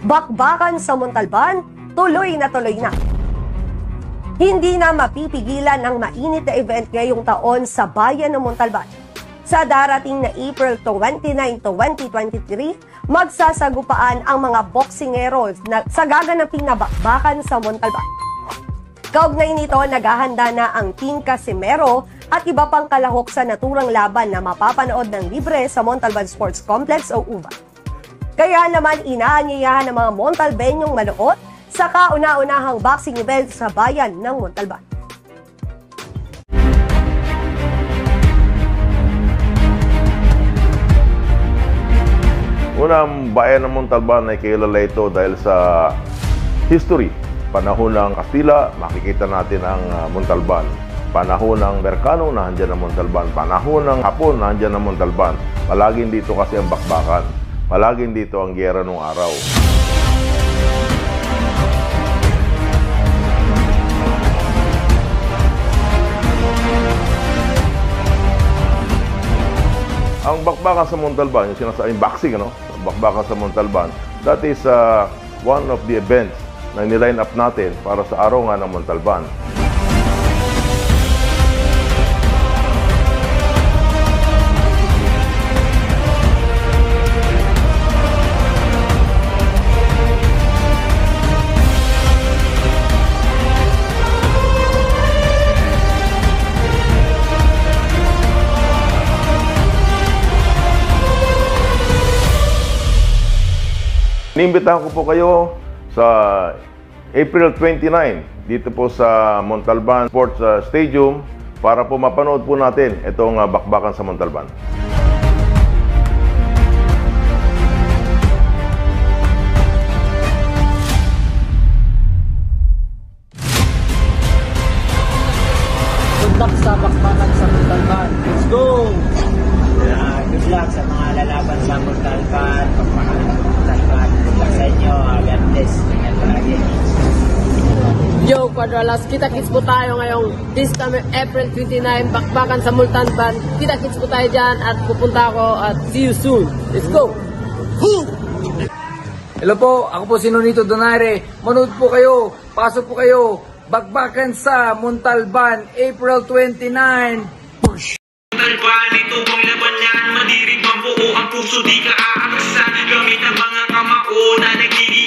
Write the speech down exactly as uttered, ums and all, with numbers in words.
Bakbakan sa Montalban, tuloy na tuloy na. Hindi na mapipigilan ang mainit na event ngayong taon sa bayan ng Montalban. Sa darating na April twenty-nine, twenty twenty-three, magsasagupaan ang mga boksingero na sa gaganaping na bakbakan sa Montalban. Kaugnay nito, naghahanda na ang Team Casimero at iba pang kalahok sa naturang laban na mapapanood ng libre sa Montalban Sports Complex o U V A. Kaya naman inaanyayahan ng mga Montalbenyong manood sa kauna-unahang boxing event sa bayan ng Montalban. Unang bayan ng Montalban ay kilala ito dahil sa history. Panahon ng Kastila, makikita natin ang Montalban. Panahon ng Merkano, nandiyan ang Montalban. Panahon ng Hapon, nandiyan ang Montalban. Palaging dito kasi ang bakbakan. Palaging dito ang giyera nung araw. Ang bakbakan sa Montalban, yung sinasabing boxing, ano? Bakbakan sa Montalban, that is uh, one of the events na niline up natin para sa araw nga ng Montalban. Inimbitahan ko po kayo sa April twenty-nine dito po sa Montalban Sports Stadium para po mapanood po natin itong uh, bakbakan sa Montalban. Good luck sa bakbakan sa Montalban. Let's go! Uh, good luck sa mga lalaban sa Montalban. Bakbakan sa Montalban. Good luck sa inyo. Uh, God bless. Ingat palagi. Yo, Quadralas, kita-kits po tayo ngayong this time April twenty-nine, bakbakan sa Montalban. Kita-kits po tayo dyan at pupunta ako at see you soon. Let's go! Hello po, ako po si Nonito Donaire. Manood po kayo, pasok po kayo. Bakbakan sa Montalban, April twenty-nine. Push! Montalban, ito ang laban yan. Madirig ang buo ang puso, di ka aaksan. Gamit ang mga kamao na nagiging